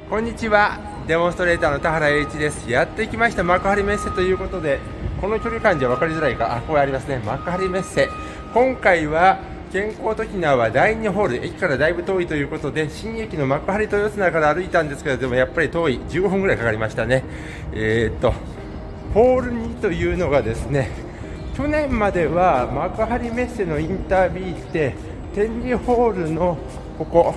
こんにちは。デモンストレーターの田原栄一です。やってきました幕張メッセということで、この距離感じゃ分かりづらいか、ここありますね、幕張メッセ。今回は健康ときなは第2ホール、駅からだいぶ遠いということで、新駅の幕張豊砂から歩いたんですけど、でもやっぱり遠い、15分ぐらいかかりましたね。ホール2というのがですね、去年までは幕張メッセのインター B って展示ホールのここ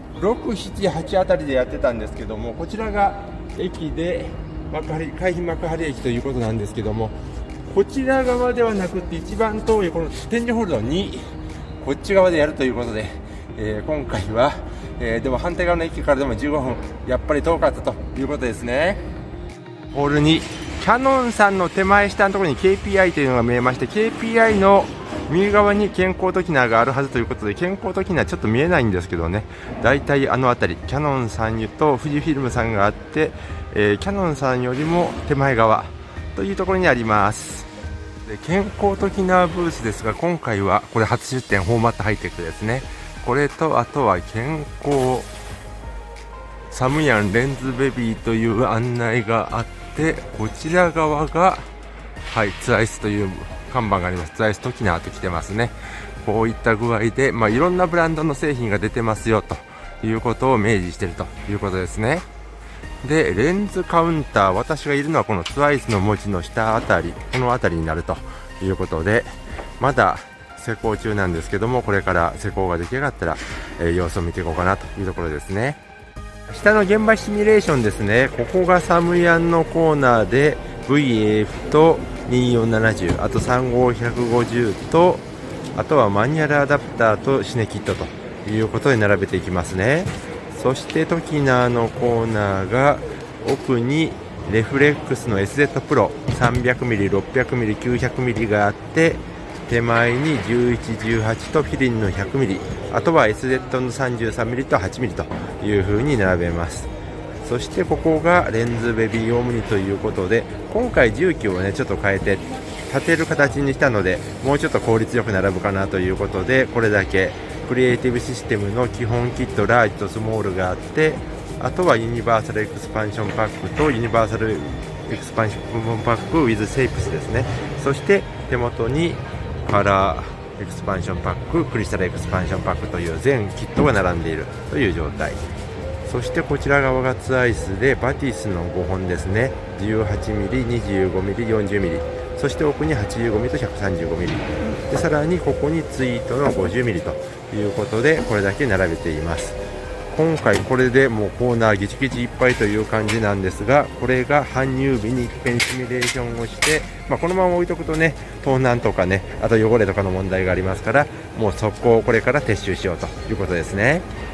6、7、8あたりでやってたんですけども、こちらが駅で海浜幕張駅ということなんですけども、こちら側ではなくて一番遠いこの展示ホールの2、こっち側でやるということで、今回は、でも反対側の駅からでも15分、やっぱり遠かったということですね。ホール2、キヤノンさんの手前下のところに KPI というのが見えまして、 KPI の右側に健康トキナーがあるはずということで、健康トキナーちょっと見えないんですけどね、だいたいあの辺り、キヤノンさんと富士フィルムさんがあって、キヤノンさんよりも手前側というところにあります。で、健康トキナーブースですが、今回はこれ初出展、フォーマットハイテクですね。これとあとは健康サムヤンレンズベビーという案内があって、こちら側がツアイスという看板があります。ツアイストキナーと来てますね。こういった具合で、いろんなブランドの製品が出てますよということを明示しているということですね。で、レンズカウンター、私がいるのはこのツアイスの文字の下あたり、このあたりになるということで、まだ施工中なんですけども、これから施工が出来上がったら、様子を見ていこうかなというところですね。下の現場シミュレーションですね。ここがサムヤンのコーナーで VAF と2470、あと35150と、あとはマニュアルアダプターとシネキットということで並べていきますね。そしてトキナーのコーナーが奥にレフレックスの SZ プロ 300mm、600mm、900mm があって、手前に11、18とフィリンの 100mm、 あとは SZ の 33mm と 8mm という風に並べます。そしてここがレンズベビーオムニということで、今回重機をねちょっと変えて立てる形にしたので、もうちょっと効率よく並ぶかなということで、これだけクリエイティブシステムの基本キットラージとスモールがあって、あとはユニバーサルエクスパンションパックとユニバーサルエクスパンションパック with セイプスですね。そして手元にカラーエクスパンションパック、クリスタルエクスパンションパックという全キットが並んでいるという状態。そしてこちら側がツアイスでバティスの5本ですね。 18mm、25mm、40mm、 そして奥に 85mm と 135mm で、さらにここにツイートの 50mm ということで、これだけ並べています。今回これでもうコーナーギチギチいっぱいという感じなんですが、これが搬入日に一遍シミュレーションをして、このまま置いとくとね、盗難とかね、あと汚れとかの問題がありますから、もう速攻これから撤収しようということですね。